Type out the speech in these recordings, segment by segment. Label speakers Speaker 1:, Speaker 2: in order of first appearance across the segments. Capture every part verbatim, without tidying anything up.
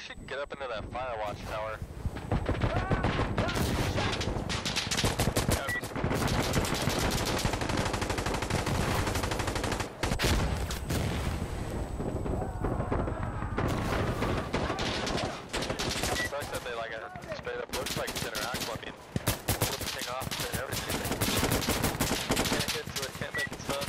Speaker 1: should get up into that fire watch tower. Sucks that they like a straight up looks like it's interactable. I mean, flip the thing off and everything. Can't get to it, can't make it stuff.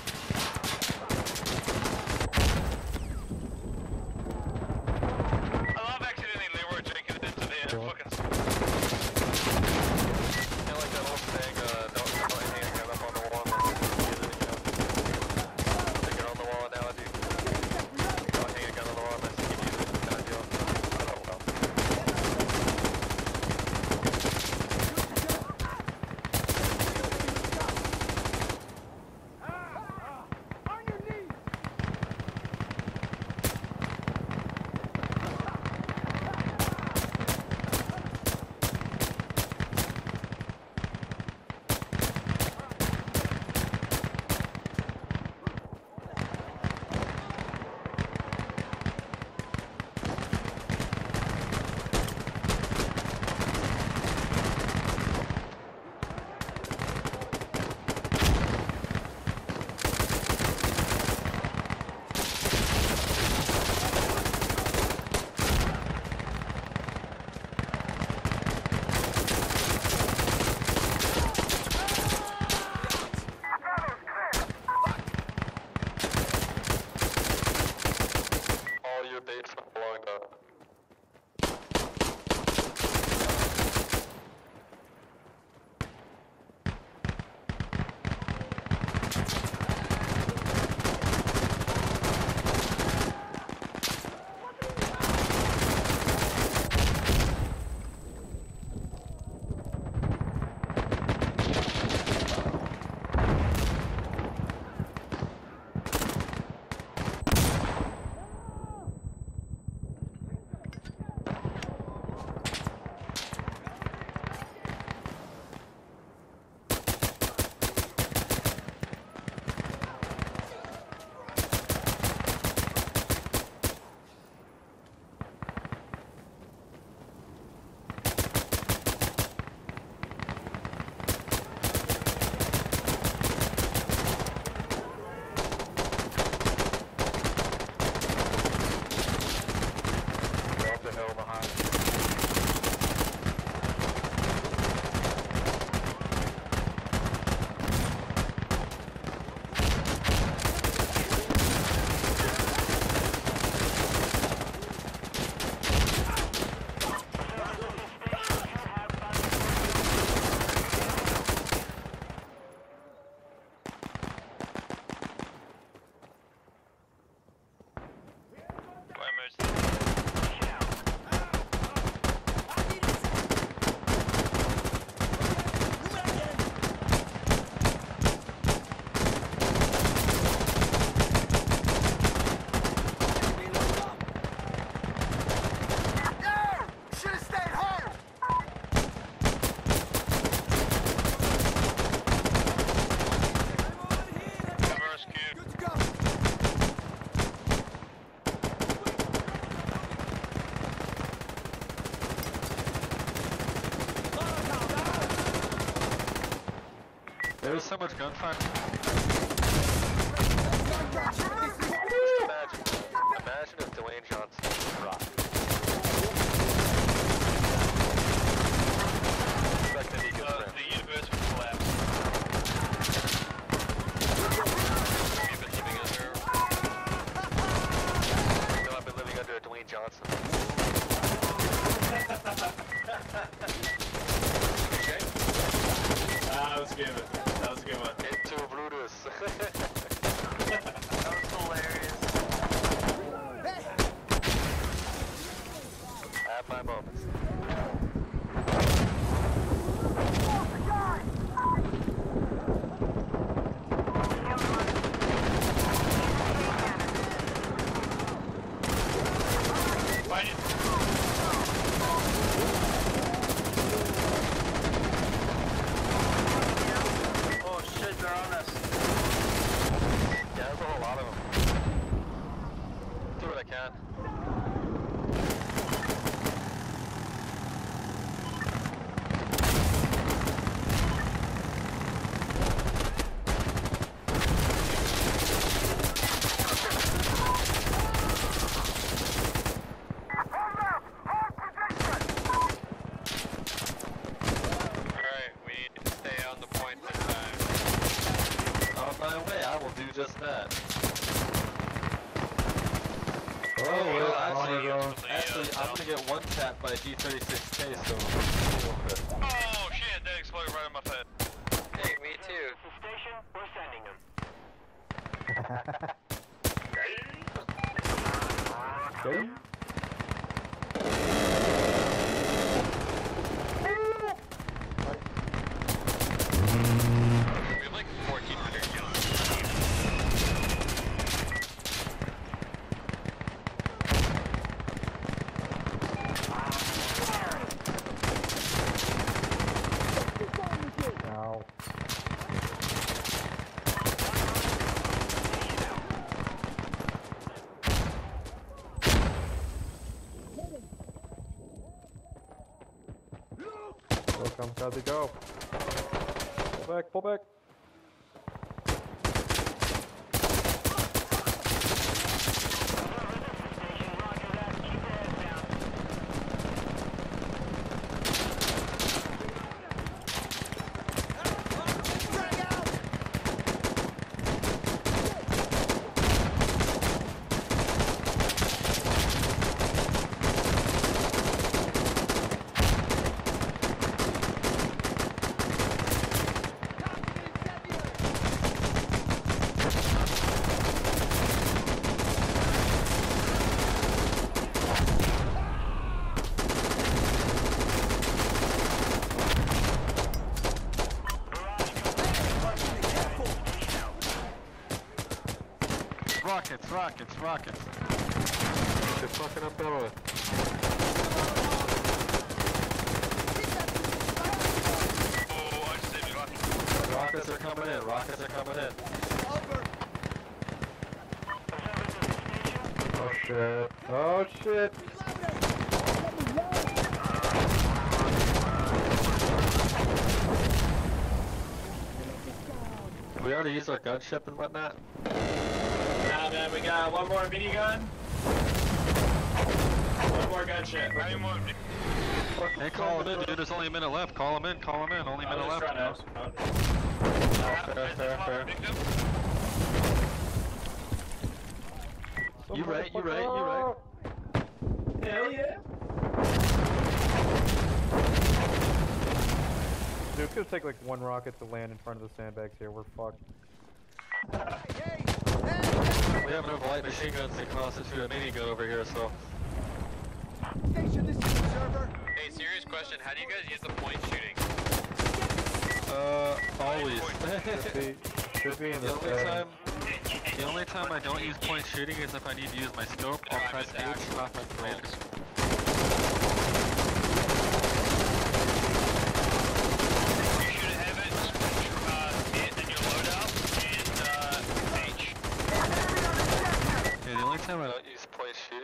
Speaker 2: There was so much gunfire.
Speaker 1: Just imagine, imagine if Dwayne Johnson dropped. Expect that he gets uh, the universe would collapse. We've been living under. You know, I've been living under a Dwayne Johnson. Okay.
Speaker 3: Ah, that was a good one. That was a good one.
Speaker 1: Into Brutus.
Speaker 4: That was hilarious.
Speaker 1: I have my moments.
Speaker 3: Fight it.
Speaker 4: They're on us.
Speaker 1: Yeah, there's a whole lot of them. Do what I can.
Speaker 2: bro. Actually, I'm gonna get one tapped by G thirty-six K, so...
Speaker 1: Oh shit, that exploded right on my head. Hey, me too.
Speaker 4: Station, we're sending them.
Speaker 5: Okay.
Speaker 1: We have like fourteen hundred kills.
Speaker 5: Ow. Look, I'm about to go. Pull back, pull back.
Speaker 2: Rockets, rockets, rockets.
Speaker 5: They're fucking up below it.
Speaker 1: Oh, I just saved you rocket.
Speaker 2: Rockets are coming in, rockets are coming in.
Speaker 5: Oh shit. Oh shit.
Speaker 2: We already used our gunship and whatnot.
Speaker 3: Nah, man, we got one more minigun. One more gunship.
Speaker 1: I need more.
Speaker 2: Hey, call him in, dude. There's only a minute left. Call him in, call him in. Only a minute left.
Speaker 3: Out.
Speaker 2: Fair, fair, fair. You right, you right, you right.
Speaker 3: Hell yeah.
Speaker 5: Dude, it's gonna take like one rocket to land in front of the sandbags here. We're fucked.
Speaker 2: We have enough light machine guns to constitute a minigun over here, so...
Speaker 1: Hey, serious question. How do you guys use the point shooting?
Speaker 2: Uh, always.
Speaker 5: Should be, should be in
Speaker 2: The
Speaker 5: the
Speaker 2: only
Speaker 5: settings.
Speaker 2: time, the only time I don't use point shooting is if I need to use my scope. I'll press H off my controls.
Speaker 1: You should have it, uh, it in your loadout, and, uh, H.
Speaker 2: Yeah, the only time I don't use point shooting